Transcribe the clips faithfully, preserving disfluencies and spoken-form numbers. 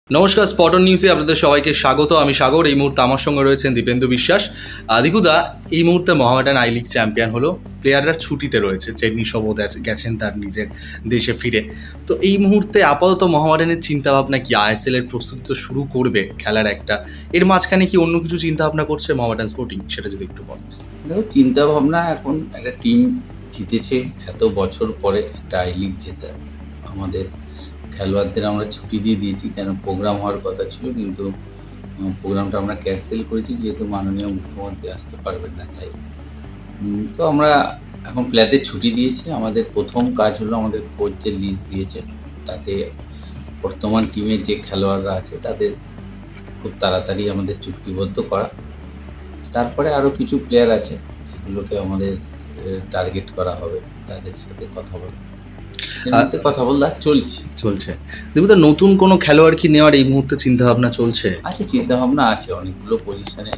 নমস্কার, স্পটন নিউজে আপনাদের সবাইকে স্বাগত। আমি সাগর। এই মুহূর্তে আমার সঙ্গে রয়েছেন দীপেন্দু বিশ্বাস। দীপুদা, এই মুহূর্তে মোহামেডান আই লিগ চ্যাম্পিয়ন হলো, প্লেয়াররা ছুটিতে রয়েছে, চেন্নি শোভদ গেছেন তার নিজের দেশে ফিরে। তো এই মুহূর্তে আপাতত মোহামেডানের চিন্তাভাবনা কি? আইএসএল এর প্রস্তুতি তো শুরু করবে খেলার একটা, এর মাঝখানে কি অন্য কিছু চিন্তাভাবনা করছে মোহামেডান স্পোর্টিং, সেটা যদি একটু বল। দেখো, চিন্তাভাবনা এখন একটা টিম জিতেছে, এত বছর পরে একটা আই লিগ জেতা। আমাদের খেলোয়াড়দের আমরা ছুটি দিয়ে দিয়েছি, কেন প্রোগ্রাম হওয়ার কথা ছিল, কিন্তু প্রোগ্রামটা আমরা ক্যান্সেল করেছি যেহেতু মাননীয় মুখ্যমন্ত্রী আসতে পারবেন না। তাই তো আমরা এখন প্লেয়ারদের ছুটি দিয়েছি। আমাদের প্রথম কাজ হলো আমাদের কোচ যে লিস্ট দিয়েছে তাতে বর্তমান টিমের যে খেলোয়াড়রা আছে তাদের খুব তাড়াতাড়ি আমাদের চুক্তিবদ্ধ করা। তারপরে আরও কিছু প্লেয়ার আছে এগুলোকে আমাদের টার্গেট করা হবে, তাদের সাথে কথা বলা কথা বলা চলছে চলছে দীপুদা, নতুন কোনো খেলোয়াড় কি নেওয়ার এই মুহূর্তে চিন্তা ভাবনা চলছে? আছে, চিন্তা ভাবনা আছে, অনেকগুলো পজিশনে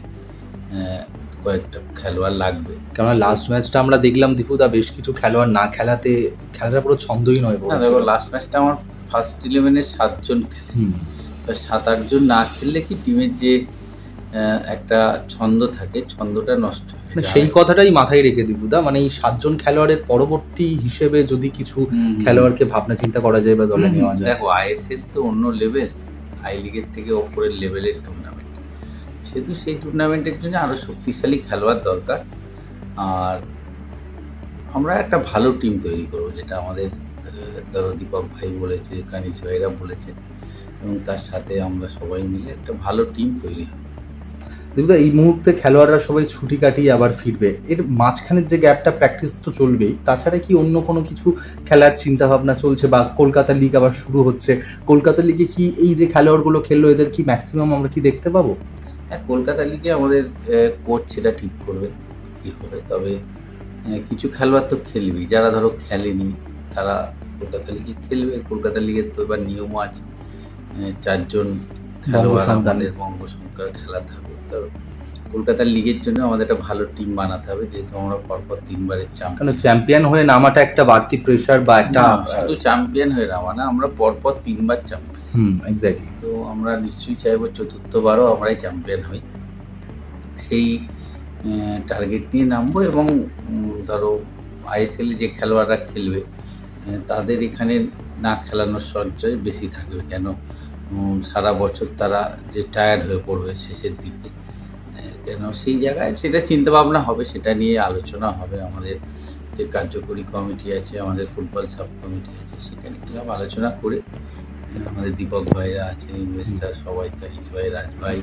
কয়েকটা খেলোয়াড় লাগবে। কেননা লাস্ট ম্যাচটা আমরা দেখলাম দীপুদা, বেশ কিছু খেলোয়াড় না খেলাতে খেলাটা পুরো ছন্দই নয়। না দেখো, লাস্ট ম্যাচটা আমার ফার্স্ট ইলেভেনের সাতজন খেলে, সাত আটজন না খেললে কি টিমের যে একটা ছন্দ থাকে, ছন্দটা নষ্ট হয়। সেই কথাটাই মাথায় রেখে দীপুদা, মানে এই সাতজন খেলোয়াড়ের পরবর্তী হিসেবে যদি কিছু খেলোয়াড়কে ভাবনা চিন্তা করা যায় বা দলে নেওয়া যায়। দেখো, আইএসএল তো অন্য লেভেল, আই লিগের থেকে ওপরের লেভেলের টুর্নামেন্ট, সেহেতু সেই টুর্নামেন্টের জন্য আরও শক্তিশালী খেলোয়াড় দরকার। আর আমরা একটা ভালো টিম তৈরি করবো, যেটা আমাদের ধরো দীপক ভাই বলেছে, কানিজ ভাইরা বলেছে, এবং তার সাথে আমরা সবাই মিলে একটা ভালো টিম তৈরি হবে। দীপুদা, এই মুহূর্তে খেলোয়াড়রা সবাই ছুটি কাটিয়ে আবার ফিরবে, এর মাঝখানের যে গ্যাপটা প্র্যাকটিস তো চলবেই, তাছাড়া কি অন্য কোনো কিছু খেলার চিন্তা ভাবনা চলছে? বা কলকাতা লিগ আবার শুরু হচ্ছে, কলকাতা লিগে কি এই যে খেলোয়াড়গুলো খেললো এদের কি ম্যাক্সিমাম আমরা কি দেখতে পাবো? হ্যাঁ, কলকাতা লিগে আমাদের কোচ সেটা ঠিক করবে কী হবে, তবে কিছু খেলোয়াড় তো খেলবেই, যারা ধরো খেলেনি তারা কলকাতা লিগে খেলবে। কলকাতা লিগের তো এবার নিয়মও আছে, চারজন খেলোয়াড় আমাদের বঙ্গ সংখ্যা খেলা থাকবে। তো কলকাতা লিগের জন্য আমাদের একটা ভালো টিম বানাতে হবে, যেহেতু আমরা পরপর তিনবারের চ্যাম্পিয়ন। চ্যাম্পিয়ন হয়ে নামাটা একটা বাড়তি প্রেশার বা একটা, শুধু চ্যাম্পিয়ন হয়ে নামা না, আমরা পরপর তিনবার চ্যাম্পিয়ন। হুম, এক্স্যাক্টলি। তো আমরা নিশ্চয়ই চাইবো চতুর্থবারও আমরাই চ্যাম্পিয়ন হই, সেই টার্গেট নিয়ে নামবো। এবং ধরো আইএসএলে যে খেলোয়াড়রা খেলবে তাদের এখানে না খেলানোর সঞ্চয় বেশি থাকবে, কেন সারা বছর তারা যে টায়ার্ড হয়ে পড়বে শেষের দিকে, কেন সেই জায়গায় সেটা চিন্তাভাবনা হবে, সেটা নিয়ে আলোচনা হবে। আমাদের যে কার্যকরী কমিটি আছে, আমাদের ফুটবল সাব কমিটি আছে, সেখানে সব আলোচনা করে আমাদের দীপক ভাইরা আছেন, ইনভেস্টার সবাই, কানিজ ভাই, রাজ ভাই,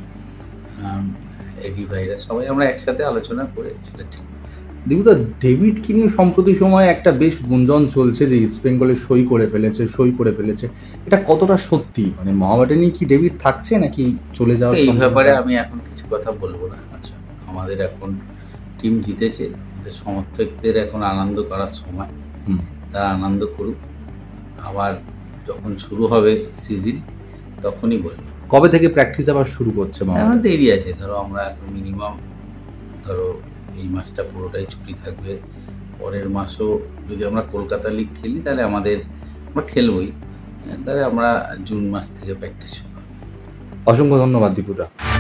এডি ভাইরা, সবাই আমরা একসাথে আলোচনা করে সেটা ঠিক। দীপুদা, ডেভিডকে নিয়ে সম্প্রতি সময় একটা বেশ গুঞ্জন চলছে যে ইস্ট বেঙ্গলে সই করে ফেলেছে সই করে ফেলেছে এটা কতটা সত্যি? মানে মোহামেডানে কি ডেভিড থাকছে নাকি চলে যাওয়ার? এই ব্যাপারে আমি এখন কিছু কথা বলবো না। আচ্ছা, আমাদের এখন টিম জিতেছে, আমাদের সমর্থকদের এখন আনন্দ করার সময়, তারা আনন্দ করুক। আবার যখন শুরু হবে সিজন তখনই বলবো। কবে থেকে প্র্যাকটিস আবার শুরু করছে? আমার দেরি আছে, ধরো আমরা এখন মিনিমাম ধরো এই মাসটা পুরোটাই ছুটি থাকবে, পরের মাসও যদি আমরা কলকাতা লিগ খেলি তাহলে আমাদের আমরা খেলবই, তাহলে আমরা জুন মাস থেকে প্র্যাকটিস শুরু। অসংখ্য ধন্যবাদ দীপুদা।